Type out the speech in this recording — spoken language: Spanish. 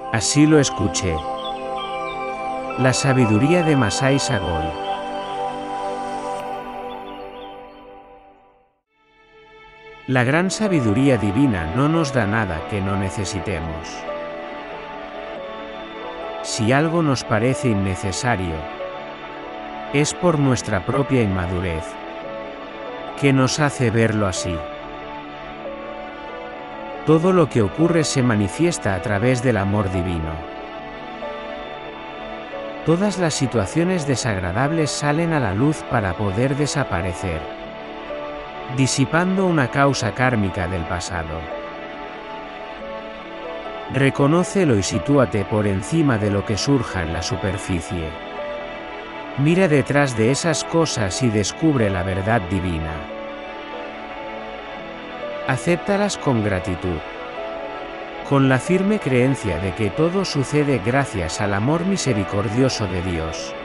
Así lo escuché. La sabiduría de Masai Sagol. La gran sabiduría divina no nos da nada que no necesitemos. Si algo nos parece innecesario, es por nuestra propia inmadurez, que nos hace verlo así. Todo lo que ocurre se manifiesta a través del amor divino. Todas las situaciones desagradables salen a la luz para poder desaparecer, disipando una causa kármica del pasado. Reconócelo y sitúate por encima de lo que surja en la superficie. Mira detrás de esas cosas y descubre la verdad divina. Acéptalas con gratitud, con la firme creencia de que todo sucede gracias al amor misericordioso de Dios.